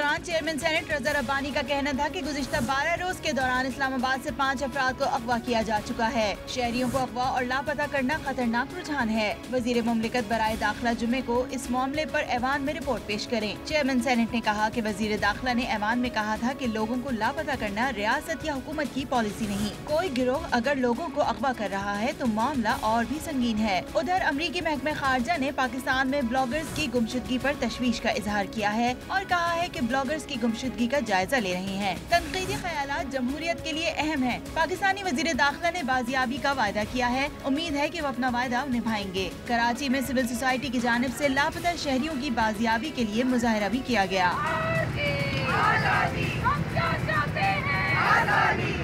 दौरान chairman senate रज़ा रब्बानी का कहना था कि गुज़िश्ता 12 रोज के दौरान इस्लामाबाद से 5 अफराद को अगवा किया जा चुका है। शहरियों को अगवा और लापता करना खतरनाक रुझान है। वज़ीर मुमलिकत बराए दाखिला जुमे को इस मामले पर ऐवान में रिपोर्ट पेश करें। चेयरमैन सेनेट ने कहा कि वज़ीर दाखिला ने ऐवान में कहा था कि लोगों को लापता करना रियासत या हुकूमत की पॉलिसी नहीं। कोई गिरोह अगर लोगों को अगवा कर रहा है तो मामला और भी संगीन है। उधर अमरीकी महकमे खारजा ने पाकिस्तान में ब्लॉगर्स की गुमशुदगी पर तशवीश का इजहार किया है और कहा है कि ब्लॉगर्स की गुमशुदगी का जायजा ले रहे हैं। तनकीदी ख्यालात जमहूरियत के लिए अहम है। पाकिस्तानी वज़ीर दाखिला ने बाजियाबी का वायदा किया है। उम्मीद है कि वो अपना वायदा निभाएंगे। कराची में सिविल सोसाइटी की जानिब से लापता शहरियों की बाजियाबी के लिए मुजाहरा भी किया गया।